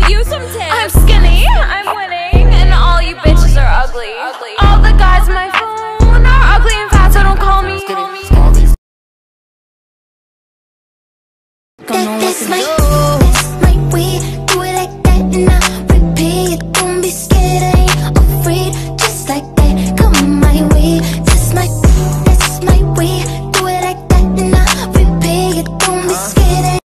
you some tips. I'm skinny, I'm winning, and all you bitches are ugly. All the guys on my phone are ugly and fat, so don't call me. This might we do it like that and I repeat. Don't be scared, I ain't afraid. Just like that, come my way. This might we do it like that and I repeat. Don't be scared.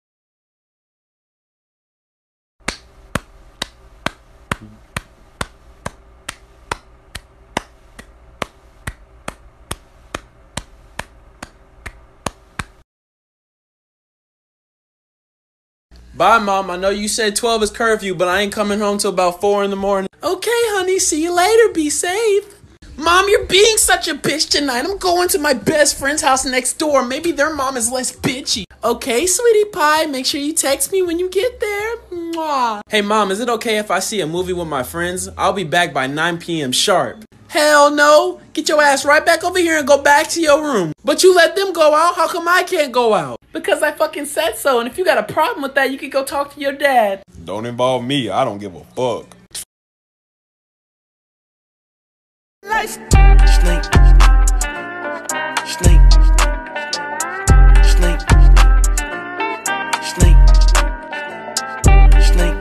Bye, Mom. I know you said 12 is curfew, but I ain't coming home till about 4 in the morning. Okay, honey. See you later. Be safe. Mom, you're being such a bitch tonight. I'm going to my best friend's house next door. Maybe their mom is less bitchy. Okay, sweetie pie. Make sure you text me when you get there. Mwah. Hey, Mom, is it okay if I see a movie with my friends? I'll be back by 9 p.m. sharp. Hell no. Get your ass right back over here and go back to your room. But you let them go out? How come I can't go out? Because I fucking said so, and if you got a problem with that, you can go talk to your dad. Don't involve me. I don't give a fuck. Snake. Snake. Snake. Snake. Snake.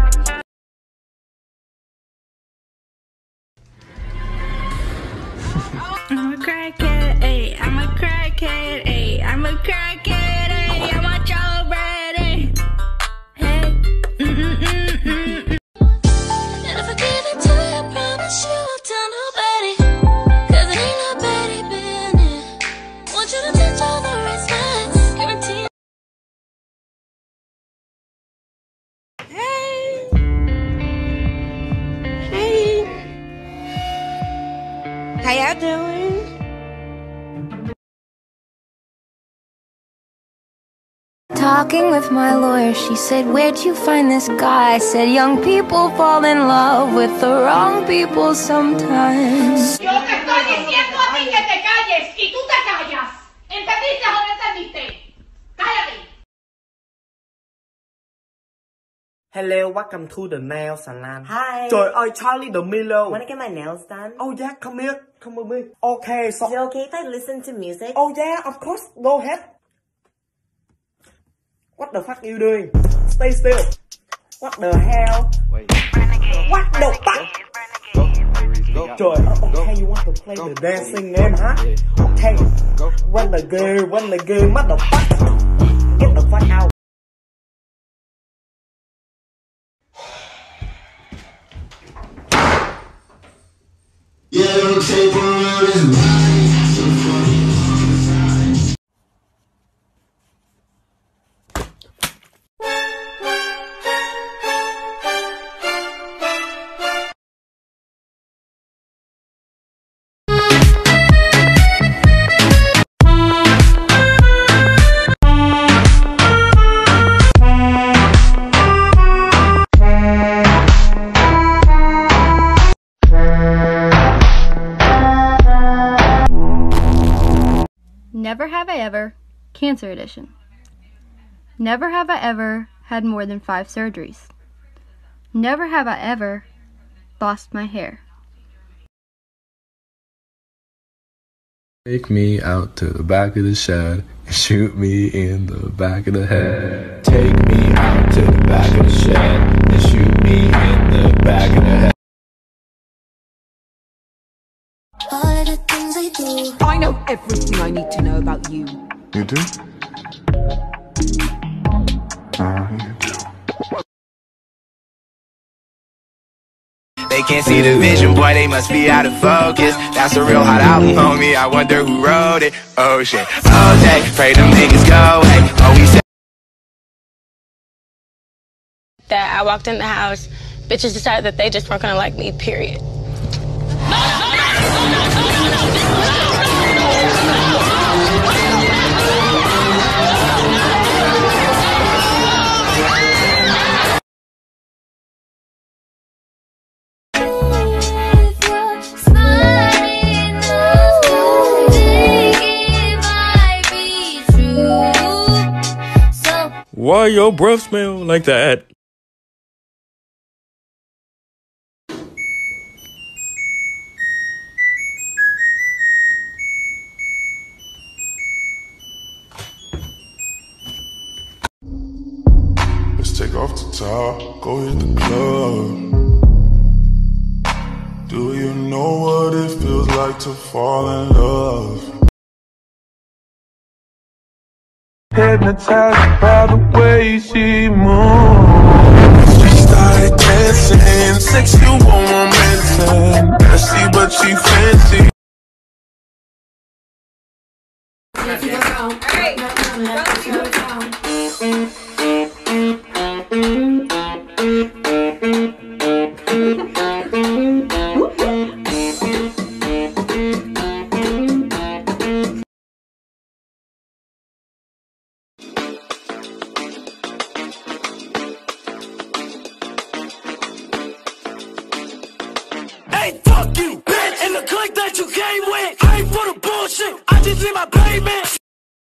I'm a crackhead, ayy. I'm a crackhead, ayy. I'm a crackhead, ayy. I'm a Joe Brady. Hey. And if I give it to you, I promise you I'll tell nobody. Cause it ain't nobody been here. Want you to touch all the right spots. Guarantee. Hey. Hey. How y'all doing? Talking with my lawyer, she said, where'd you find this guy? I said, young people fall in love with the wrong people sometimes. Yo te estoy diciendo a ti que te calles y tú te callas. ¿Entendiste o no entendiste? Cállate. Hello, welcome to the nail salon. Hi. Trời ơi, Charlie D'Amelio. Wanna get my nails done? Oh yeah, come here. Come with me. Okay, so... Is it okay if I listen to music? Oh yeah, of course. Go ahead. What the fuck are you doing? Stay still. What the hell? Wait. What the fuck? Trời ơi, okay, you want to play the dancing game, huh? Okay. Run the game, what the fuck? Get the fuck out. Yellow tape around his body, so funny. Never have I ever, Cancer Edition. Never have I ever had more than 5 surgeries. Never have I ever lost my hair. Take me out to the back of the shed and shoot me in the back of the head. Take me out to the back of the shed and shoot me in the back of the head. All of the things I do. I know everything I need to know about you. You do? You do. They can't see the vision, boy, they must be out of focus. That's a real hot album, homie, I wonder who wrote it. Oh shit, OJ, pray them niggas go away. Oh, we said that I walked in the house, bitches decided that they just weren't gonna like me, period. Why your breath smell like that? off the top, go hit the club. Do you know what it feels like to fall in love? Hypnotized by the way she moves. She started dancing, sexual romancing. Nasty but she fancy. Hey, fuck you, bitch, and the clique that you came with. I ain't for the bullshit, I just need my payment.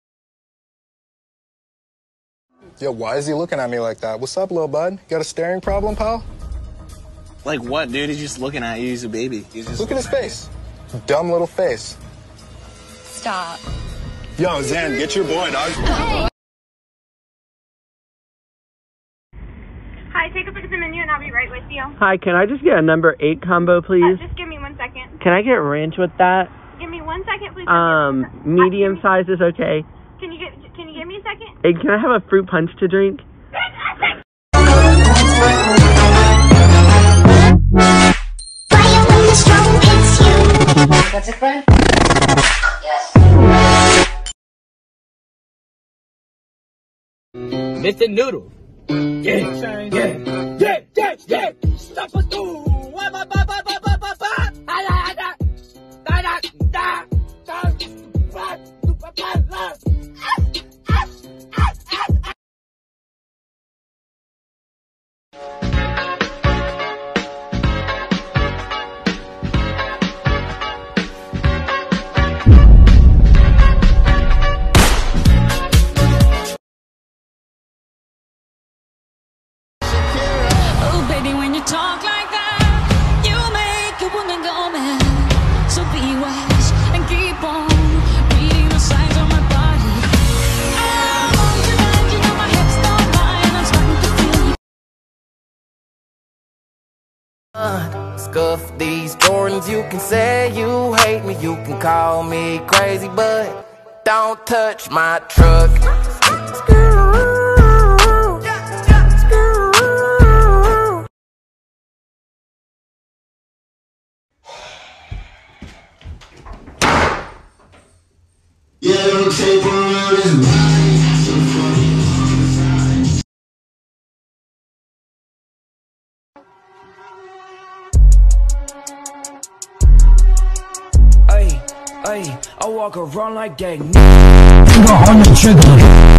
Yo, why is he looking at me like that? What's up, little bud? You got a staring problem, pal? Like what, dude? He's just looking at you. He's a baby. Look at his face. Dumb little face. Stop. Yo, Zan, get your boy, dog. Hi, take a look at the menu and I'll be right with you. Hi, can I just get a number 8 combo, please? Just give me 1 second. Can I get ranch with that? Give me 1 second, please. Medium size is okay. Can you give me a second? Hey, can I have a fruit punch to drink? That's it, friend? Yes. Mr. Noodle. Yeah. Stop it, do. Oh, baby, when you talk like that, you make a woman go mad. So be wise and keep on reading the signs on my body. I'm on tonight, you know my hips don't lie, and I'm starting to feel you. Scuff these Jordans, you can say you hate me, you can call me crazy, but don't touch my truck. Yeah, don't take around his mind. So funny. Hey, I walk around like that. Finger on the trigger.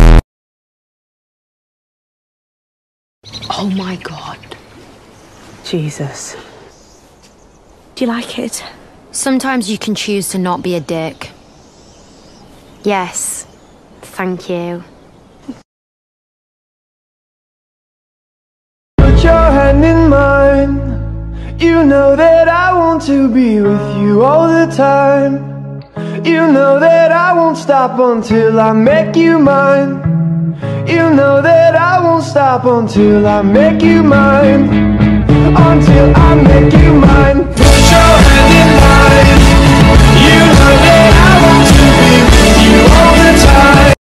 Oh my God. Jesus. Do you like it? Sometimes you can choose to not be a dick. Yes. Thank you. Put your hand in mine. You know that I want to be with you all the time. You know that I won't stop until I make you mine. You know that I won't stop until I make you mine. Until I make you mine. Put your hand in mine. You know that I want to be with you all the time.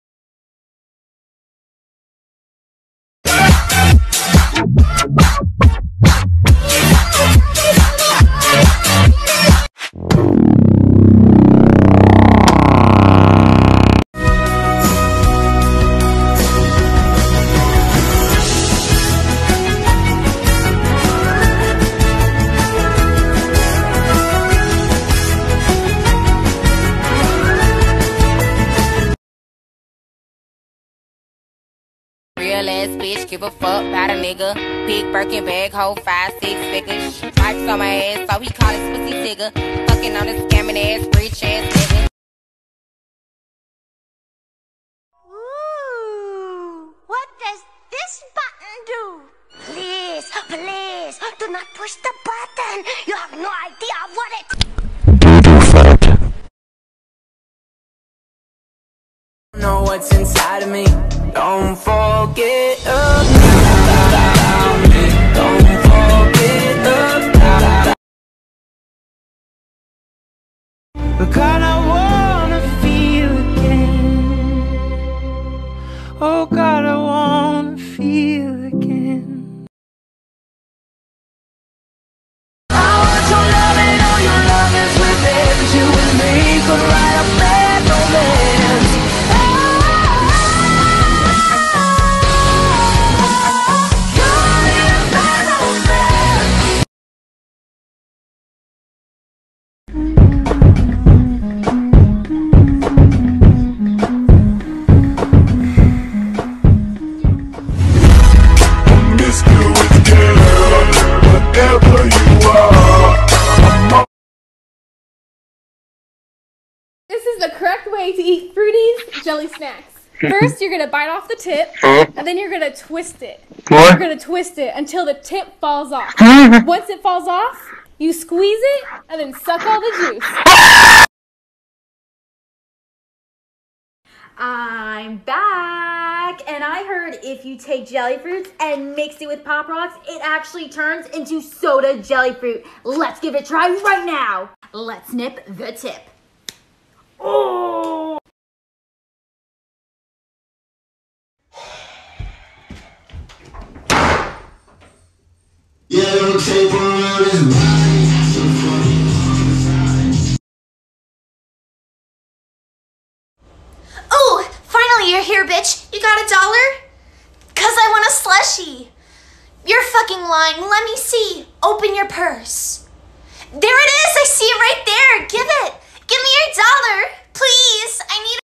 Real ass bitch, give a fuck about a nigga. Big Birkin bag, hold 5, 6 figures. Stripes on my ass, so he call his pussy tigger. Fucking on this scamming ass, rich ass nigga. Ooh, what does this button do? Please, please, do not push the button. You have no idea what it... Know what's inside of me. Don't forget about way to eat Fruities jelly snacks. First, you're gonna bite off the tip, and then you're gonna twist it. You're gonna twist it until the tip falls off. Once it falls off, you squeeze it, and then suck all the juice. I'm back, and I heard if you take jelly fruits and mix it with Pop Rocks, it actually turns into soda jelly fruit. Let's give it a try right now. Let's nip the tip. Oh! Yellow tape around his body. Oh, finally you're here, bitch. You got $1? 'Cause I want a slushie. You're fucking lying. Let me see. Open your purse. There it is. I see it right there. Give it. Give me your $1. Please. I need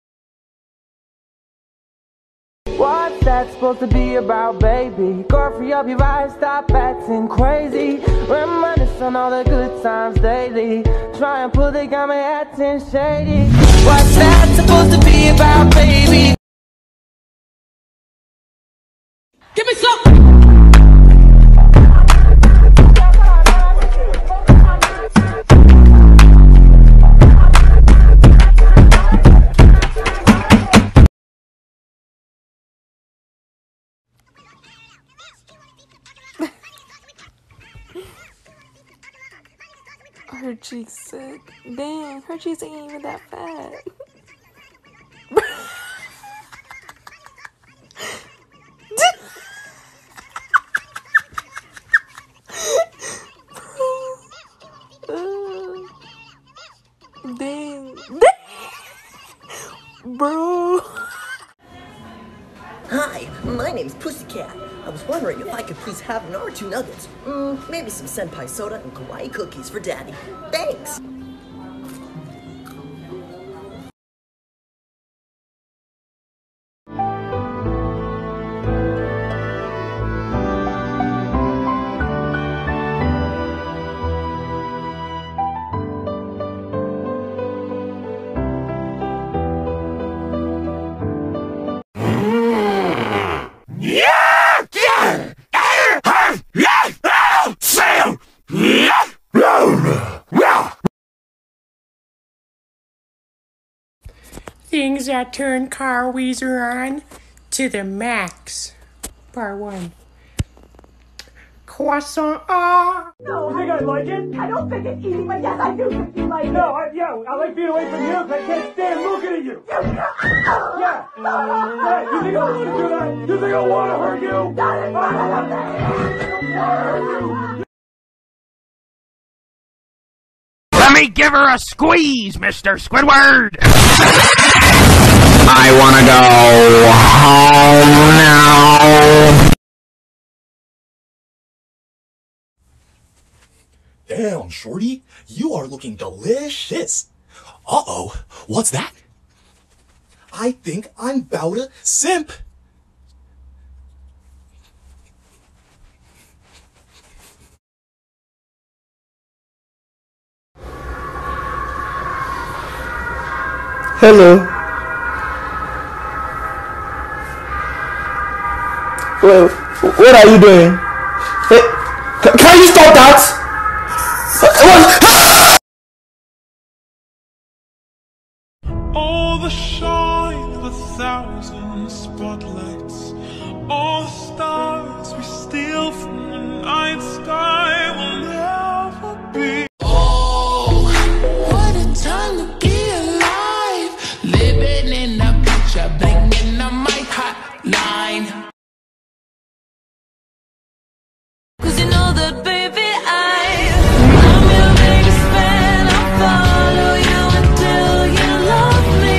What's that supposed to be about, baby? Girl, free up your eyes, stop acting crazy. Reminisce on all the good times daily. Try and pull the got me acting shady. What's that supposed to be about, baby? Give me some. Her cheeks sick. Damn, her cheeks ain't even that fat. Dang. Bro. Hi, my name's Pussycat. I was wondering if I could please have 1 or 2 nuggets. Maybe some senpai soda and kawaii cookies for Daddy. Thanks! Things that turn Carl Weezer on to the max. Part 1. Croissant. No, I think I like it. I don't think it's easy, but yes, I do think you like it. No, I like being away from you because I can't stand looking at you. Yeah. You think I want to do that? You think I want to hurt you? Let me give her a squeeze, Mr. Squidward! I wanna go home now. Damn, Shorty, you are looking delicious. Uh-oh, what's that? I think I'm bout to simp. Hello. Well, what are you doing? Hey, can you stop that? All the shine of 1,000 spotlights, all the stars we steal from the night sky will never be. Oh, what a time to be alive. Living in a picture, banging on my hotline. Cause you know that, baby, I'm your biggest fan. I'll follow you until you love me.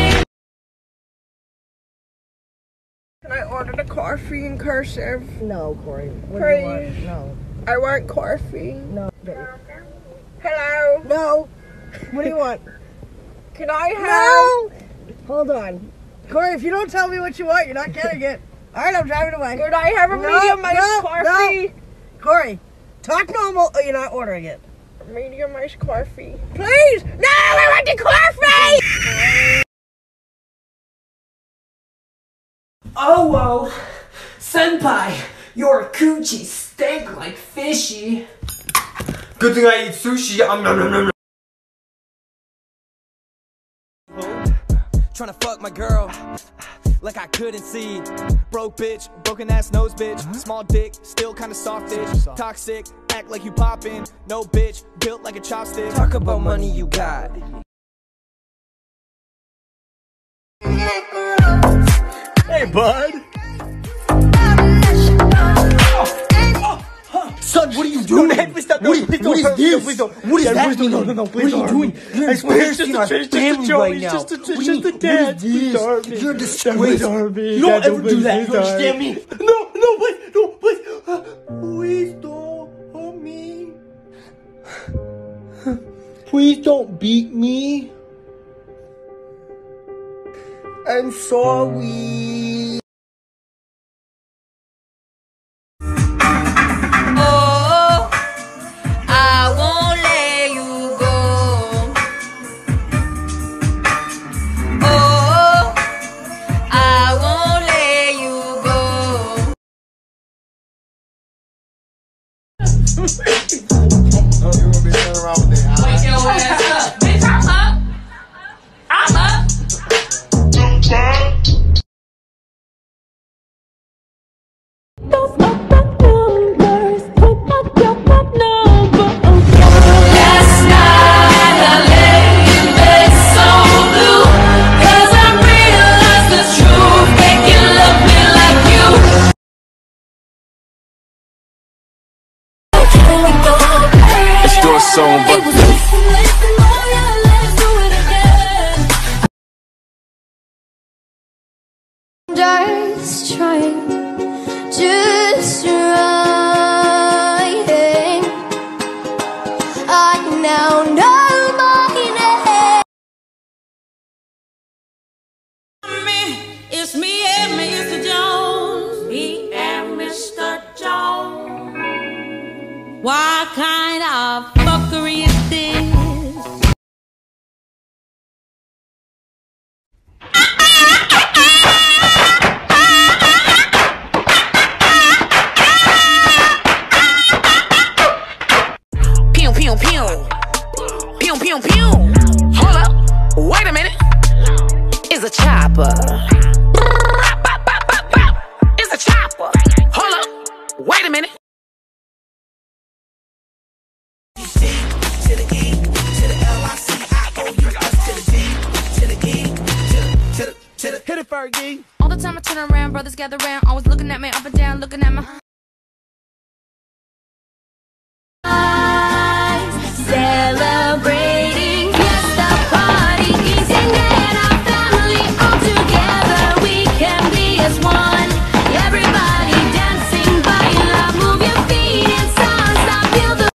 Can I order the coffee in cursive? No, Corey. What do you want? No. I want coffee. No. Hello? No. What do you want? Can I have... No! Hold on. Corey, if you don't tell me what you want, you're not getting it. Alright, I'm driving away. Could I have a medium iced coffee? No. Corey, talk normal or you're not ordering it. Medium iced coffee. Please! No, I want the coffee! Oh, well, senpai, your coochie stank like fishy. Good thing I eat sushi. Tryna fuck my girl like I couldn't see. Broke bitch, broken ass nose bitch. Small dick, still kinda softish. Toxic, act like you poppin'. No bitch, built like a chopstick. Talk about money you got. Hey, bud. Son, what are you doing? What is this? What is that? No, please What are you doing? I swear, it's just a right now. Just a dance. You're a disgrace. You don't ever do that. You understand me? No, please. Please don't hurt me. Please don't beat me. I'm sorry. Wake your ass up. Bitch, I'm up. I'm up. Last night I lay in bed so blue, 'cause I realized the truth. They can love me like you. It's your song, but Just trying, I now know my name. It's me and Mr. Jones. Me and Mr. Jones. What kind of fuckery is this? Pew, pew, pew. Pew, pew, pew. Hold up. Wait a minute. It's a chopper. It's a chopper. Hold up. Wait a minute. hit it, Fergie. All the time I turn around, brothers gather round, always looking at me up and down, looking at my Celebrating, yes, the party is ending. Our family all together, we can be as one. Everybody dancing, baila, move your feet and salsa, feel the.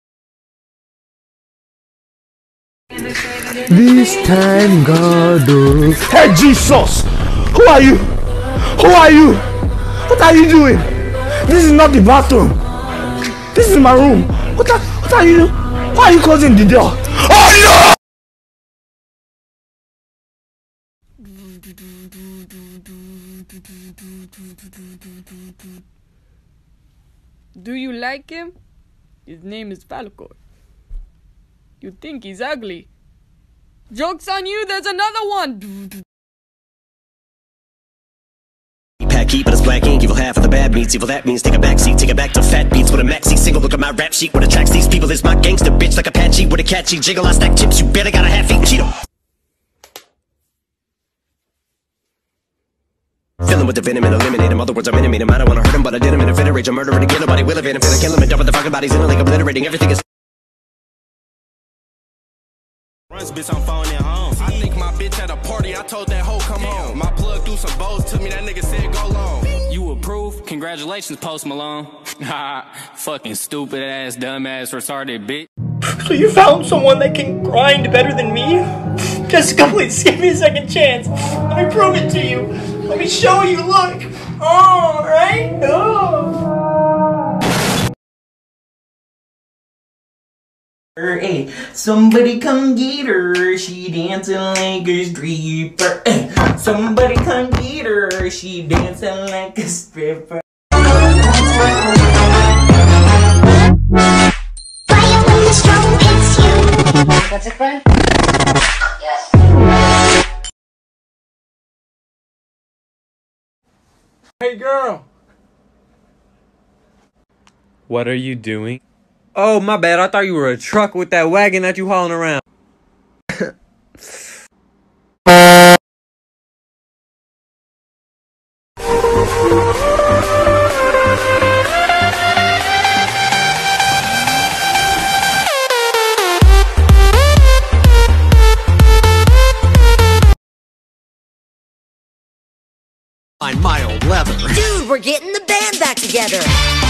This time, God. Hey, Jesus! Who are you? Who are you? What are you doing? This is not the bathroom. This is my room. What are you doing? Why are you closing the door? Oh no! Do you like him? His name is Falcor. You think he's ugly? Joke's on you, there's another one! Pack heat, but it's black ink. Evil half of the bad meats. Evil that means take a backseat. Take it back to fat beats with a maxi single. Look at my rap sheet. What attracts these people is my gangster bitch like Apache with a catchy jiggle. I stack chips. You better got a half-eaten Cheeto. Fill him with the venom and eliminate him. Other words, I'm intimate him. I don't wanna hurt him, but I did him in a fit of rage. I'm murdering again. Nobody will evade him. Finna kill him and dump the fucking bodies in a lake, obliterating everything is. Runs, bitch, I'm phoning home. I think my bitch at a party. I told that hoe come home. My plug threw some bows to me. That nigga said go long. You approve? Congratulations, Post Malone. Fucking stupid ass, dumb ass, retarded bitch. So you found someone that can grind better than me? Jessica, please give me a second chance. Let me prove it to you. Let me show you, look. Oh, right? Oh. Hey, somebody come get her, she dancing like a stripper. Hey, somebody come get her, she dancing like a stripper. That's it, friend? Yes. Hey, girl. What are you doing? Oh, my bad. I thought you were a truck with that wagon that you hauling around. On my old leather. Dude, we're getting the band back together.